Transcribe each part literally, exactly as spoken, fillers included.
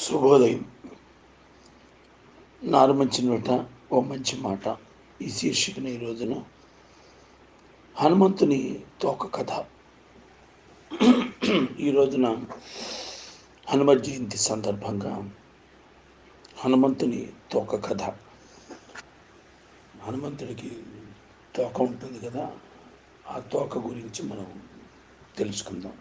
శుభోదయం. నారు మంచి నోట ఓ మంచి మాట ఈ శీర్షికన ఈ రోజున హనుమంతుని తోక కథ. ఈ రోజున హనుమ జయంతి సందర్భంగా హనుమంతుని తోక కథ. హనుమంతుడికి తోక ఉంటుంది కదా, ఆ తోక గురించి మనం తెలుసుకుందాం.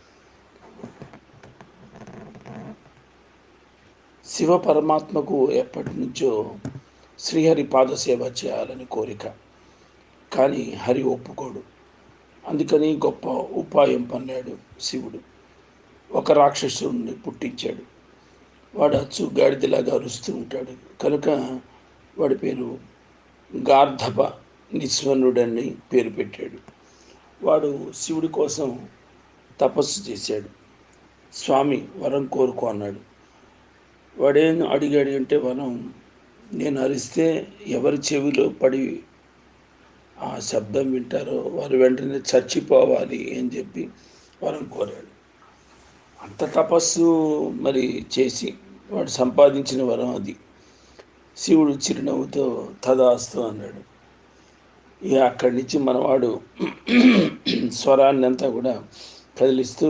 శివ పరమాత్మకు ఎప్పటి నుంచో శ్రీహరి పాదసేవ చేయాలని కోరిక, కానీ హరి ఒప్పుకోడు. అందుకని గొప్ప ఉపాయం పన్నాడు శివుడు. ఒక రాక్షసుడిని పుట్టించాడు. వాడు అచ్చు గాడిదలాగా అరుస్తూ ఉంటాడు కనుక వాడి పేరు గార్ధప నిస్వనుడని పేరు పెట్టాడు. వాడు శివుడి కోసం తపస్సు చేశాడు. స్వామి వరం కోరుకో అన్నాడు. వాడేం అడిగాడు అంటే, వరం నేను అరిస్తే ఎవరి చెవిలో పడి ఆ శబ్దం వింటారో వారు వెంటనే చచ్చిపోవాలి అని చెప్పి వరం కోరాడు. అంత తపస్సు మరి చేసి వాడు సంపాదించిన వరం అది. శివుడు చిరునవ్వుతో తదాస్తు అన్నాడు. ఇక అక్కడి నుంచి మనవాడు స్వరాన్ని అంతా కూడా కదిలిస్తూ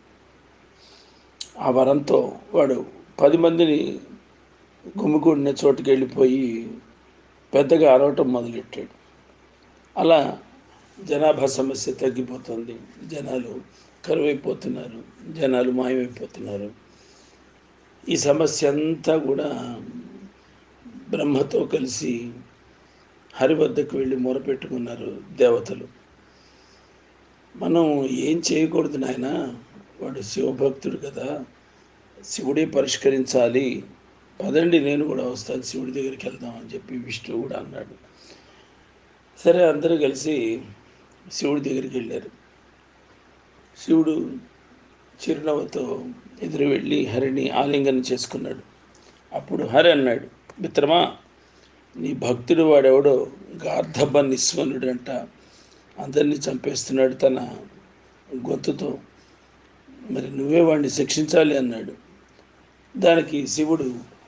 ఆ వరంతో వాడు పది మందిని గుమికూడిన చోటుకి వెళ్ళిపోయి పెద్దగా అరవటం మొదలెట్టాడు. అలా జనాభా సమస్య తగ్గిపోతుంది. జనాలు కరువైపోతున్నారు, జనాలు మాయమైపోతున్నారు. ఈ సమస్య అంతా కూడా బ్రహ్మతో కలిసి హరి వద్దకు వెళ్ళి మొరపెట్టుకున్నారు దేవతలు. మనం ఏం చేయకూడదు నాయన, వాడు శివభక్తుడు కదా, శివుడే పరిష్కరించాలి, పదండి నేను కూడా వస్తాను, శివుడి దగ్గరికి వెళ్దామని చెప్పి విష్ణువు కూడా అన్నాడు. సరే, అందరూ కలిసి శివుడి దగ్గరికి వెళ్ళారు. శివుడు చిరునవ్వుతో ఎదురు వెళ్ళి హరిని ఆలింగనం చేసుకున్నాడు. అప్పుడు హరి అన్నాడు, మిత్రమా, నీ భక్తుడు వాడెవడో గార్ధబ నిస్వనుడంట, అందరినీ చంపేస్తున్నాడు తన గొంతుతో, మరి నువ్వే వాడిని శిక్షించాలి అన్నాడు. దానికి శివుడు,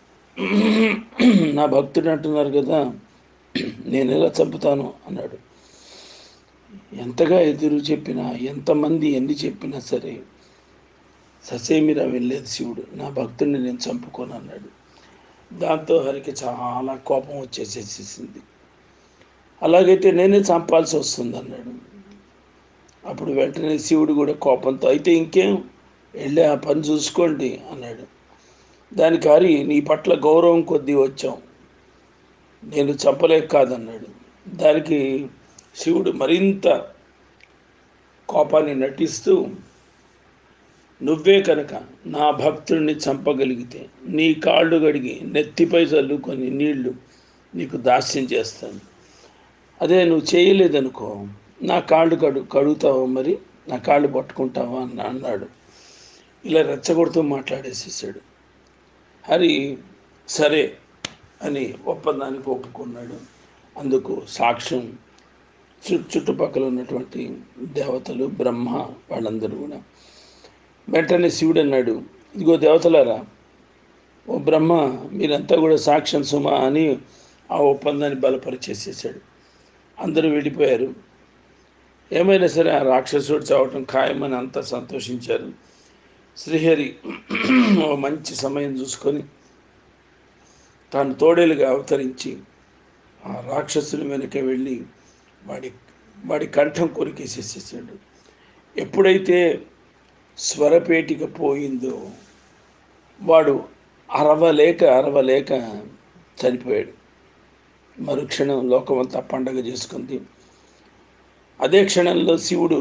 నా భక్తుడు అంటున్నారు కదా, నేను ఎలా చంపుతాను అన్నాడు. ఎంతగా ఎదురు చెప్పినా, ఎంతమంది ఎన్ని చెప్పినా సరే ససేమిరా వెళ్ళలేదు శివుడు. నా భక్తుడిని నేను చంపుకోను అన్నాడు. దాంతో హరికి చాలా కోపం వచ్చేసేసింది. అలాగైతే నేనే చంపాల్సి వస్తుంది అన్నాడు. అప్పుడు వెంటనే శివుడు కూడా కోపంతో, అయితే ఇంకేం, వెళ్ళి ఆ పని చూసుకోండి అన్నాడు. దానికి హరి, నీ పట్ల గౌరవం కొద్దీ వచ్చాం, నేను చంపలేక కాదన్నాడు. దానికి శివుడు మరింత కోపాన్ని నటిస్తూ, నువ్వే కనుక నా భక్తుడిని చంపగలిగితే నీ కాళ్ళు గడిగి నెత్తిపై చల్లుకొని నీళ్లు నీకు దాస్యం చేస్తాను. అదే నువ్వు చేయలేదనుకో, నా కాళ్ళు కడు కడుగుతావా, మరి నా కాళ్ళు పట్టుకుంటావా అన్న అన్నాడు. ఇలా రెచ్చగొడుతూ మాట్లాడేసేసాడు. హరి సరే అని ఒప్పందానికి ఒప్పుకున్నాడు. అందుకు సాక్ష్యం చుట్టుపక్కల ఉన్నటువంటి దేవతలు, బ్రహ్మ, వాళ్ళందరూ కూడా. వెంటనే శివుడు అన్నాడు, ఇదిగో దేవతలారా, ఓ బ్రహ్మ, మీరంతా కూడా సాక్ష్యం సుమా అని ఆ ఒప్పందాన్ని బలపరిచేసేసాడు. అందరూ వెళ్ళిపోయారు. ఏమైనా సరే ఆ రాక్షసుడు చావటం ఖాయమని అంతా సంతోషించారు. శ్రీహరి ఓ మంచి సమయం చూసుకొని తాను తోడేలుగా అవతరించి ఆ రాక్షసుని వెనక వెళ్ళి వాడి వాడి కంఠం కొరికేసేసేసాడు. ఎప్పుడైతే స్వరపేటిక పోయిందో వాడు అరవలేక అరవలేక చనిపోయాడు. మరుక్షణం లోకమంతా పండగ చేసుకుంది. అదే క్షణంలో శివుడు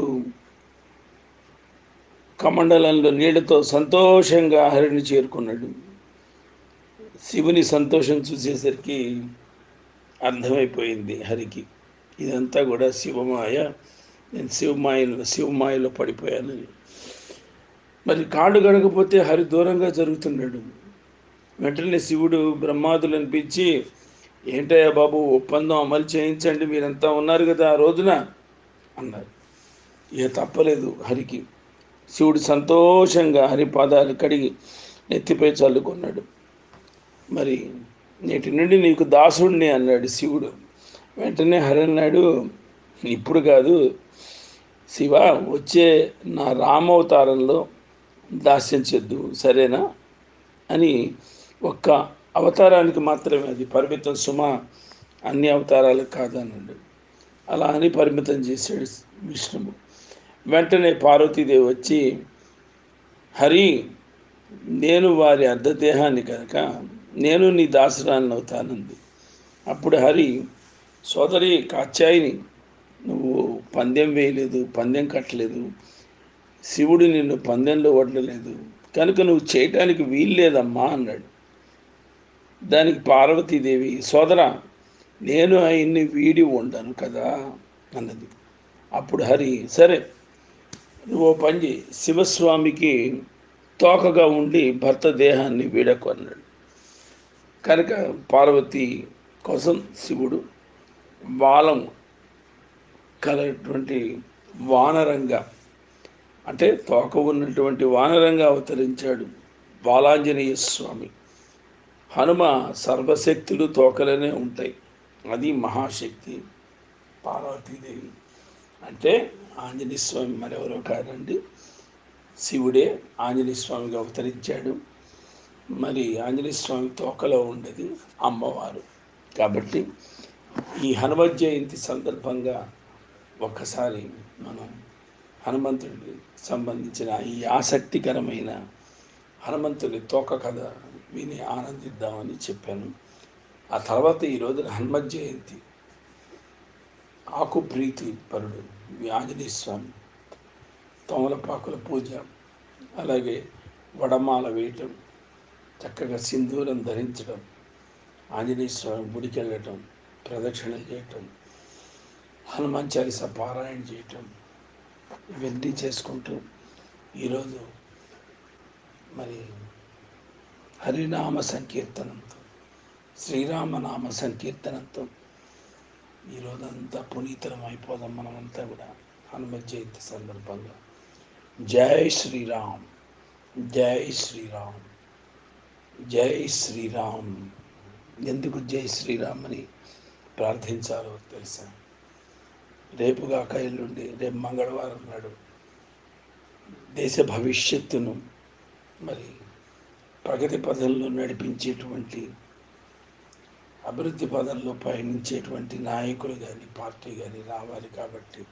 కమండలంలో నీళ్లతో సంతోషంగా హరిని చేరుకున్నాడు. శివుని సంతోషం చూసేసరికి అర్థమైపోయింది హరికి, ఇదంతా కూడా శివమాయ, నేను శివమాయలో శివమాయలో పడిపోయానని. మరి కాళ్ళు గడకపోతే హరి దూరంగా జరుగుతున్నాడు. వెంటనే శివుడు బ్రహ్మాదులను పిలిచి, ఏంటయ్యా బాబు, ఒప్పందం అమలు చేయించండి, మీరంతా ఉన్నారు కదా ఆ రోజున అన్నారు. ఇక తప్పలేదు హరికి. శివుడు సంతోషంగా హరి పాదాలు కడిగి నెత్తిపై చల్లుకున్నాడు. మరి నేటి నుండి నీకు దాసుడిని అన్నాడు శివుడు. వెంటనే హరి అన్నాడు, ఇప్పుడు కాదు శివ, వచ్చే నా రామవతారంలో దాస్యం చేద్దు, సరేనా అని. ఒక్క అవతారానికి మాత్రమే అది పరిమితం సుమ, అన్ని అవతారాలకు కాదన్నాడు. అలా అని పరిమితం చేశాడు విష్ణువు. వెంటనే పార్వతీదేవి వచ్చి, హరి, నేను వారి అర్ధదేహాన్ని కనుక నేను నీ దాసురాన్ని అవుతానంది. అప్పుడు హరి, సోదరి కాత్యాయిని, నువ్వు పందెం వేయలేదు, పందెం కట్టలేదు, శివుడు నిన్ను పందెంలో వదలలేదు కనుక నువ్వు చేయటానికి వీల్లేదమ్మా అన్నాడు. దానికి పార్వతీదేవి, సోదరా, నేను ఆయన్ని వీడి ఉండను కదా అన్నది. అప్పుడు హరి, సరే నువ్వు పని చేయి, శివస్వామికి తోకగా ఉండి భర్త దేహాన్ని వీడకు అన్నాడు. కనుక పార్వతి కోసం శివుడు బాలం కలటువంటి వానరంగా, అంటే తోక ఉన్నటువంటి వానరంగా అవతరించాడు బాలాంజనేయ స్వామి. హనుమ సర్వశక్తులు తోకలనే ఉంటాయి, అది మహాశక్తి పార్వతీదేవి. అంటే ఆంజనేయ స్వామి మరెవరో కాదండి, శివుడే ఆంజనేయ స్వామిగా అవతరించాడు. మరి ఆంజనేయ స్వామి తోకలో ఉండేది అమ్మవారు. కాబట్టి ఈ హనుమత్ జయంతి సందర్భంగా ఒక్కసారి మనం హనుమంతుడికి సంబంధించిన ఈ ఆసక్తికరమైన హనుమంతుడి తోక కథ విని ఆనందిద్దామని చెప్పాను. ఆ తర్వాత ఈ రోజున హనుమత్ జయంతి, ఆకు ప్రీతి పరుడు ఆంజనేయ స్వామి, తమలపాకుల పూజ, అలాగే వడమాల వేయటం, చక్కగా సింధూరం ధరించడం, ఆంజనేయ స్వామి గుడికి వెళ్ళటం, ప్రదక్షిణలు చేయటం, హనుమాన్ చాలీసా పారాయణ చేయటం, ఇవన్నీ చేసుకుంటూ ఈరోజు మరి హరినామ సంకీర్తనంతో, శ్రీరామనామ సంకీర్తనంతో ఈరోజంతా పునీతనం అయిపోదాం మనమంతా కూడా హనుమత్ జయంతి సందర్భంగా. జై శ్రీరామ్, జై శ్రీరామ్, జై శ్రీరామ్. ఎందుకు జై శ్రీరామ్ అని ప్రార్థించాలో తెలుసా? రేపుగాక ఎల్లుండి, రేపు మంగళవారం నాడు దేశ భవిష్యత్తును మరి ప్రగతి పదంలో నడిపించేటువంటి, అభివృద్ధి పదంలో పయనించేటువంటి నాయకులు కానీ పార్టీ కానీ రావాలి. కాబట్టి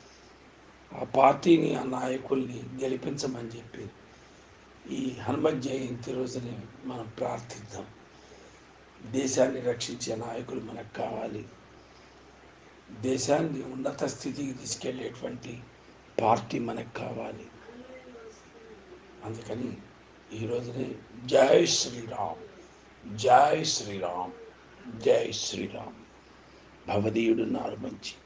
ఆ పార్టీని, ఆ నాయకుల్ని గెలిపించమని చెప్పి ఈ హనుమత్ జయంతి రోజుని మనం ప్రార్థిద్దాం. దేశాన్ని రక్షించే నాయకులు మనకు కావాలి. దేశాన్ని ఉన్నత స్థితికి తీసుకెళ్లేటువంటి పార్టీ మనకు కావాలి. అందుకని ఈ రోజునే జై శ్రీరామ్, జై శ్రీరామ్, జై శ్రీరామ్. భవదీయుడు నారు మంచి.